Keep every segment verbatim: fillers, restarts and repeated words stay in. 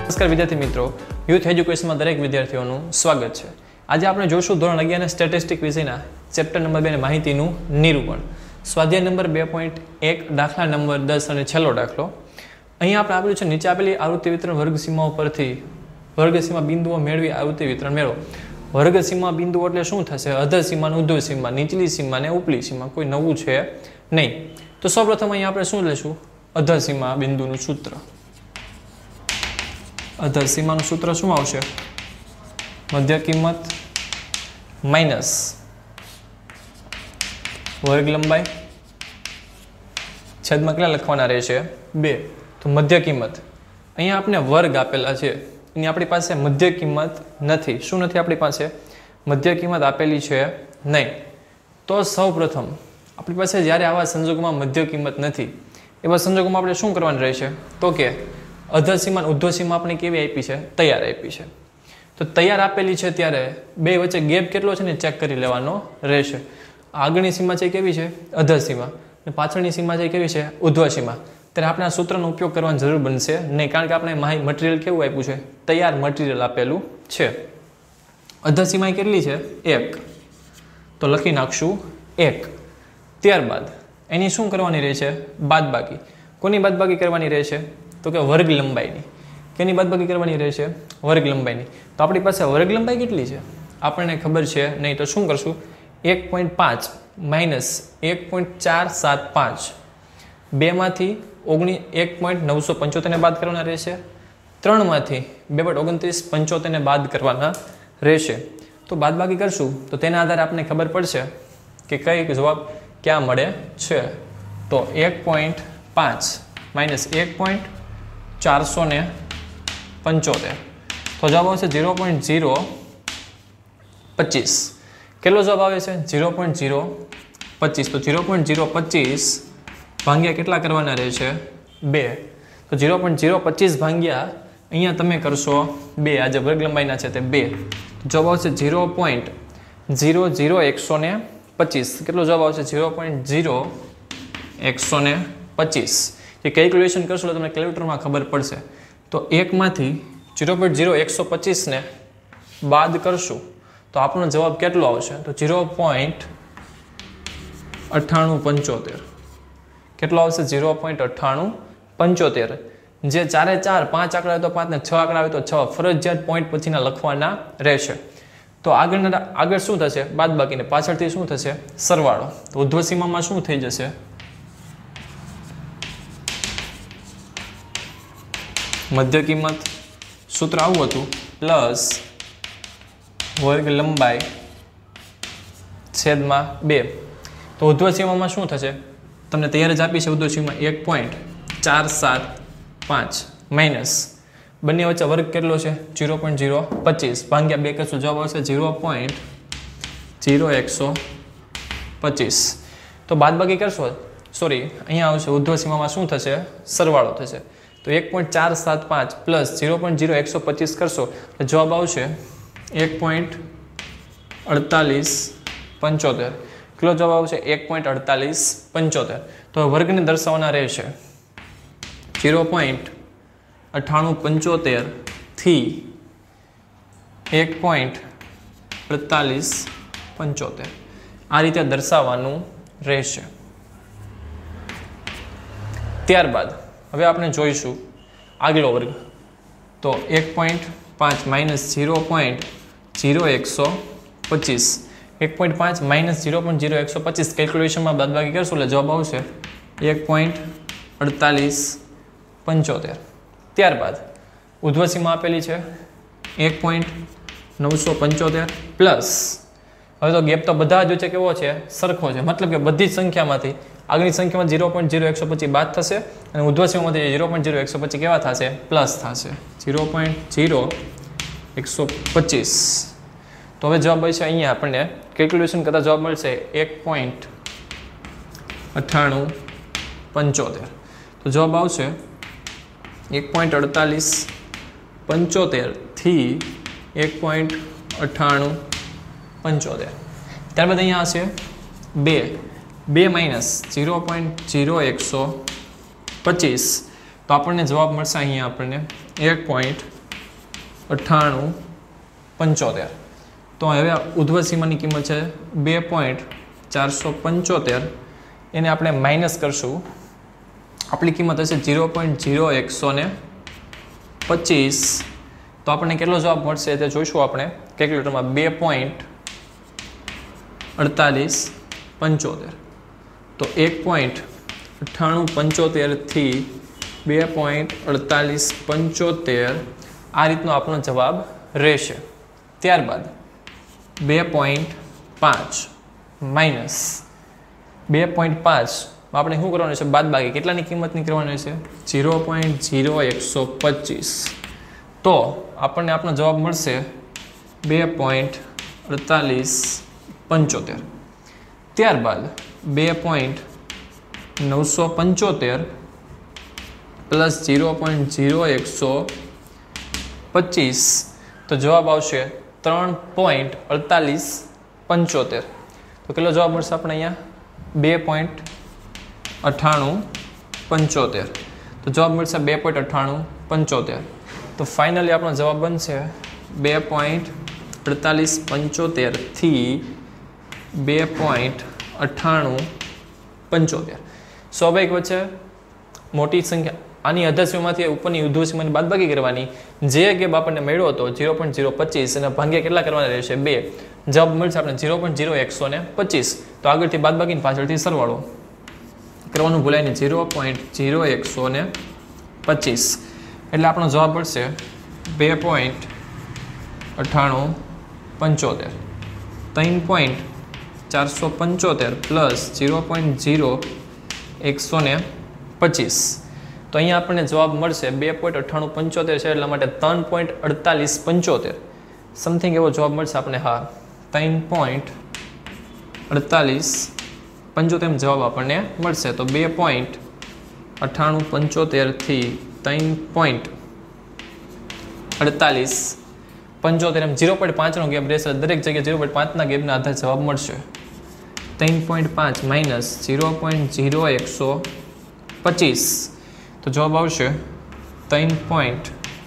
નમસ્કાર વિદ્યાર્થી મિત્રો, યુથ એજ્યુકેશનમાં દરેક વિદ્યાર્થીઓનું સ્વાગત છે। આજે આપણે જોશું ધોરણ અગિયાર ના સ્ટેટિસ્ટિક વિષયના ચેપ્ટર નંબર બે માહિતીનું નિરૂપણ, સ્વાધ્યાય નંબર બે પોઈન્ટ એક, દાખલા નંબર દસ અને છેલ્લો દાખલો। અહીંયા આપણે આપ્યું છે નીચે આપેલી આવૃત્તિ વિતરણ વર્ગ સીમાઓ પરથી વર્ગ સીમા બિંદુઓ મેળવી આવૃત્તિ વિતરણ મેળવો। વર્ગ સીમા બિંદુઓ એટલે શું થશે? અધર સીમા, ઉર્ધ્વ સીમા, નીચલી સીમા ને ઉપલી સીમા, કોઈ નવું છે નહીં। તો સૌપ્રથમ અહીંયા આપણે શું લઈશું? અધર સીમા બિંદુનું સૂત્ર। અધર સીમાનું સૂત્ર શું આવશે? મધ્ય કિંમત માઇનસ વર્ગ લંબાઈ છેદમાં કેટલા લખવાના રહેશે? બે। તો મધ્ય કિંમત અહીંયા આપણે વર્ગ આપેલા છે, એની આપણી પાસે મધ્ય કિંમત નથી। શું નથી આપણી પાસે? મધ્ય કિંમત આપેલી છે નહીં। તો સૌ પ્રથમ આપણી પાસે જ્યારે આવા સંજોગોમાં મધ્ય કિંમત નથી, એવા સંજોગોમાં આપણે શું કરવાનું રહેશે? તો કે અધર સીમા અને ઉર્ધ્વ સીમા આપણે કેવી આપી છે? તૈયાર આપી છે। તો તૈયાર આપેલી છે ત્યારે બે વચ્ચે ગેપ કેટલો છે ને ચેક કરી લેવાનો રહેશે। આગળની સીમા છે કેવી છે? અધર સીમા, અને પાછળની સીમા છે કેવી છે? ઉર્ધ્વ સીમા। ત્યારે આપણે આ સૂત્રનો ઉપયોગ કરવાની જરૂર બનશે નહીં, કારણ કે આપણે માહિતી મટીરિયલ કેવું આપ્યું છે? તૈયાર મટીરિયલ આપેલું છે। અધર સીમા કેટલી છે? એક। તો લખી નાખશું એક। ત્યારબાદ એની શું કરવાની રહેશે? બાદબાકી। કોની બાદબાકી કરવાની રહેશે? તો કે વર્ગ લંબાઈની। કેની બાદબાકી કરવાની રહેશે? વર્ગ લંબાઈની। તો આપણી પાસે વર્ગ લંબાઈ કેટલી છે આપણને ખબર છે નહીં, તો શું કરશું? એક પોઈન્ટ પાંચ માઇનસ એક પોઈન્ટ ચાર સાત પાંચ, બેમાંથી ઓગણી એક પોઈન્ટ નવસો પંચોતેરને બાદ કરવાના રહેશે, ત્રણમાંથી બે પોઈન્ટ ઓગણત્રીસ પંચોતેરને બાદ કરવાના રહેશે। તો બાદબાકી કરશું તો તેના આધારે આપણને ખબર પડશે કે કઈ જવાબ ક્યાં મળે છે। તો એક પોઈન્ટ પાંચ માઇનસ એક પોઈન્ટ ચારસો ને પંચોતેર, તો જવાબ આવશે ઝીરો પોઈન્ટ ઝીરો પચીસ। કેટલો જવાબ આવે છે? ઝીરો પોઈન્ટ ઝીરો પચીસ। તો ઝીરો પોઈન્ટ ઝીરો પચીસ ભાગ્યા કેટલા કરવાના રહેશે? બે। તો ઝીરો પોઈન્ટ ઝીરો પચીસ ભાગ્યા અહીંયા તમે કરશો બે, આજે વર્ગ લંબાઈના છે તે બે, જવાબ આવશે ઝીરો પોઈન્ટ ઝીરો ઝીરો એકસો ને પચીસ। કેટલો જવાબ આવશે? ઝીરો પોઈન્ટ ઝીરો એકસો ને પચીસ। જે કેલ્ક્યુલેશન કરશો તો તમને કેલ્ક્યુલેટરમાં ખબર પડશે। તો એકમાંથી ઝીરો પોઈન્ટ ઝીરો એકસો પચીસને બાદ કરશું તો આપણો જવાબ કેટલો આવશે? તો ઝીરો પોઈન્ટ અઠ્ઠાણું પંચોતેર। કેટલો આવશે? ઝીરો પોઈન્ટ અઠ્ઠાણું પંચોતેર। જે ચારે ચાર પાંચ આંકડા હોય તો પાંચ ને છ આંકડા હોય તો છ, ફરજિયાત પોઈન્ટ પછીના લખવાના રહેશે। તો આગળના આગળ શું થશે? બાદબાકીને પાછળથી શું થશે? સરવાળો। તો ઉર્ધ્વ સીમામાં શું થઈ જશે? મધ્ય કિંમત સૂત્ર આવું હતું, પ્લસ વર્ગ લંબાઈ છેદમાં બે। તો ઉર્ધ્વ સીમામાં શું થશે? તમને તૈયાર જ આપી છે ઉર્ધ્વ સીમા એક પોઈન્ટ ચાર સાત પાંચ માઇનસ બંને વચ્ચે વર્ગ કેટલો છે? ઝીરો પોઈન્ટ ઝીરો પચીસ ભાગ્યા બે કરશો, જવાબ આવશે ઝીરો પોઈન્ટ ઝીરો એકસો પચીસ। તો બાદબાકી કરશો, સોરી અહીંયા આવશે ઉર્ધ્વ સીમામાં શું થશે? સરવાળો થશે। તો એક પોઈન્ટ ચાર સાત પાંચ પ્લસ ઝીરો પોઈન્ટ ઝીરો એકસો પચીસ કરશો તો જવાબ આવશે એક પોઈન્ટ અડતાલીસ પંચોતેર। કેટલો જવાબ આવશે? એક પોઈન્ટ અડતાલીસ પંચોતેર। તો વર્ગને દર્શાવવાના રહેશે ઝીરો પોઈન્ટ અઠ્ઠાણું પંચોતેરથી એક પોઈન્ટ અડતાલીસ પંચોતેર, આ રીતે દર્શાવવાનું રહેશે। ત્યારબાદ હવે આપણે જોઈશું આગલો વર્ગ। તો એક પોઈન્ટ પાંચ માઇનસ ઝીરો પોઈન્ટ ઝીરો એકસો પચીસ, એક પોઈન્ટ પાંચ માઇનસ ઝીરો પોઈન્ટ ઝીરો એકસો પચીસ કેલ્ક્યુલેશનમાં બાદબાકી કરશું એટલે જવાબ આવશે એક પોઈન્ટ અડતાલીસ પંચોતેર। ત્યારબાદ ઉર્ધ્વ સીમા આપેલી છે એક પોઈન્ટ નવસો પંચોતેર પ્લસ, હવે તો ગેપ તો બધા જ વચ્ચે કેવો છે? સરખો છે, મતલબ કે બધી જ સંખ્યામાંથી આગળની સંખ્યામાં ઝીરો પોઈન્ટ ઝીરો એકસો પચીસ બાદ થશે અને ઉર્ધ્વ સીમામાંથી ઝીરો પોઈન્ટ ઝીરો એકસો પચીસ કેવા થશે? પ્લસ થશે, ઝીરો પોઈન્ટ ઝીરો એકસો પચીસ। તો હવે જવાબ મળશે અહીંયા આપણને કેલ્ક્યુલેશન કરતાં જવાબ મળશે એક પોઈન્ટ અઠ્ઠાણું પંચોતેર। તો જવાબ આવશે એક પોઈન્ટ અડતાલીસ પંચોતેરથી એક પોઈન્ટ અઠ્ઠાણું પંચોતેર। ત્યારબાદ અહીંયા હશે બે બે માઇનસ ઝીરો પોઈન્ટ ઝીરો એકસો પચીસ, તો આપણને જવાબ મળશે અહીંયા આપણને એક પોઈન્ટ અઠ્ઠાણું પંચોતેર. તો હવે ઉધ્વ સીમાની કિંમત છે બે પોઈન્ટ ચારસો પંચોતેર. એને આપણે માઇનસ કરશું. આપણી કિંમત હશે ઝીરો પોઈન્ટ ઝીરો એકસો ને પચીસ. તો આપણને કેટલો જવાબ મળશે તે જોઈશું આપણે કેલ્ક્યુલેટરમાં. બે પોઈન્ટ અડતાલીસ પંચોતેર. તો એક પોઈન્ટ અઠ્ઠાણું પંચોતેરથી બે પોઈન્ટ અડતાલીસ પંચોતેર આ રીતનો આપણો જવાબ રહેશે. ત્યારબાદ બે પોઈન્ટ પાંચ માઇનસ બે પોઈન્ટ પાંચ આપણે શું કરવાનું છે? બાદ બાકી. કેટલાની કિંમતની કરવાની છે? ઝીરો પોઈન્ટ ઝીરો એકસો પચીસ. તો આપણને આપણો જવાબ મળશે બે પોઈન્ટ અડતાલીસ પંચોતેર. ત્યારબાદ બે પોઈન્ટ નવસો પંચોતેર પ્લસ ઝીરો પોઈન્ટ ઝીરો એકસો પચીસ. તો જવાબ આવશે ત્રણ પોઈન્ટ અડતાલીસ પંચોતેર. તો કેટલો જવાબ મળશે આપણે અહીંયા? બે પોઈન્ટ અઠ્ઠાણું પંચોતેર. તો જવાબ મળશે બે પોઈન્ટ અઠ્ઠાણું પંચોતેર. તો ફાઇનલી આપણો જવાબ બનશે બે પોઈન્ટ અડતાલીસ પંચોતેરથી બે પોઈન્ટ અઠ્ઠાણું પંચોતેર. સ્વાભાવિક વચ્ચે મોટી સંખ્યા આની અધ્યક્ષમાંથી ઉપરની ઉધ્વસીમાની બાદબાકી કરવાની. જે ગેપ આપણને મળ્યો હતો ઝીરો પોઈન્ટ ઝીરો પચીસ અને ભાગ્યા કેટલા કરવાના રહેશે? બે. જવાબ મળશે આપણે ઝીરો પોઈન્ટ ઝીરો એકસો ને પચીસ. તો આગળથી બાદબાકી પાછળથી સરવાળો કરવાનું ભૂલાય નહીં. ઝીરો પોઈન્ટ ઝીરો એકસો ને પચીસ એટલે આપણો જવાબ મળશે બે પોઈન્ટ અઠ્ઠાણું પંચોતેર. ત્રણ પોઈન્ટ ચારસો પંચોતેર પ્લસ ઝીરો પોઈન્ટ ઝીરો એકસો ને પચીસ. તો અહીંયા આપણને જવાબ મળશે બે પોઈન્ટ અઠ્ઠાણું પંચોતેર છે એટલા માટે ત્રણ પોઈન્ટ અડતાલીસ પંચોતેર સમથિંગ એવો જવાબ મળશે આપણે. હા, ત્રણ પોઈન્ટ અડતાલીસ પંચોતેર જવાબ આપણને મળશે. તો બે પોઈન્ટ અઠ્ઠાણું પંચોતેરથી ત્રણ પોઈન્ટ અડતાલીસ પંચોતેર એમ ઝીરો પોઈન્ટ પાંચનો ગેપ રહેશે. દરેક જગ્યાએ ઝીરો પોઈન્ટ પાંચના ગેપના આધારે જવાબ મળશે. ત્રણ પોઈન્ટ પાંચ માઇનસ ઝીરો પોઈન્ટ ઝીરો એકસો પચીસ. તો જવાબ આવશે ત્રણ પોઈન્ટ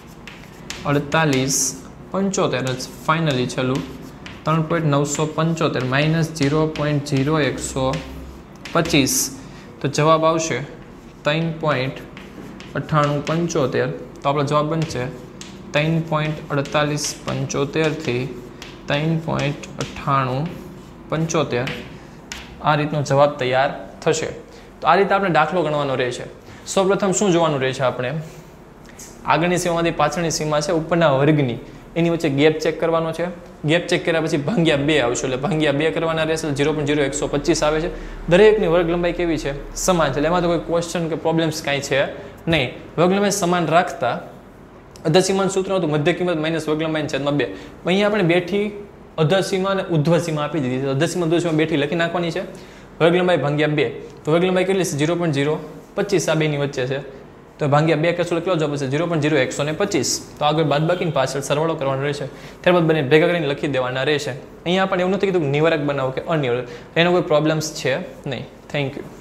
અડતાલીસ પંચોતેર જ ફાઇનલી છેલ્લું. ત્રણ પોઈન્ટ નવસો પંચોતેર માઇનસ ઝીરો પોઈન્ટ ઝીરો એકસો પચીસ. તો જવાબ આવશે ત્રણ પોઈન્ટ અઠ્ઠાણું પંચોતેર. તો આપણો જવાબ બનશે ત્રણ પોઈન્ટ અડતાલીસ પંચોતેરથી ત્રણ પોઈન્ટ અઠ્ઠાણું પંચોતેર આ રીતનો જવાબ તૈયાર થશે. તો આ રીતે આપણે દાખલો ગણવાનો રહેશે. સૌપ્રથમ શું જોવાનું રહેશે? આપણે આગળની સીમામાંથી પાછળની સીમા છે ઉપરના વર્ગની, એની વચ્ચે ગેપ ચેક કરવાનો છે. ગેપ ચેક કર્યા પછી ભાંગ્યા બે આવશે એટલે ભાંગ્યા બે કરવાના રહેશે. ઝીરો પોઈન્ટ ઝીરો એકસો પચીસ આવે છે. દરેકની વર્ગ લંબાઈ કેવી છે? સમાન છે. એટલે એમાં તો કોઈ ક્વેશ્ચન કે પ્રોબ્લેમ્સ કાંઈ છે નહીં. વર્ગ લંબાઈ સમાન રાખતા અધસીમાન સૂત્ર હતું મધ્ય કિંમત માઇનસ વર્ગ લંબાઈ છેદમાં બે. અહીંયા આપણે બેઠી અધસીમા અને ઉધ્વ સીમા આપી દીધી છે. અધસીમા ઉધ્વસીમા બેઠી લખી નાખવાની છે. વર્ગ લંબાઈ ભાંગ્યા બે. તો વર્ગ લંબાઈ કેટલી છે? ઝીરો પોઈન્ટ ઝીરો પચીસ આ બેની વચ્ચે છે. તો ભાંગ્યા બે કરશું કેટલો જવાબ હશે? ઝીરો પોઈન્ટ ઝીરો એકસો ને પચીસ. તો આગળ બાદબાકીની પાછળ સરવાળો કરવાનો રહેશે. ત્યારબાદ બંને ભેગા કરીને લખી દેવાના રહેશે. અહીંયા આપણે એવું નથી કીધું નિવારક બનાવો કે અનિવારક, એનો કોઈ પ્રોબ્લેમ્સ છે નહીં. Thank you.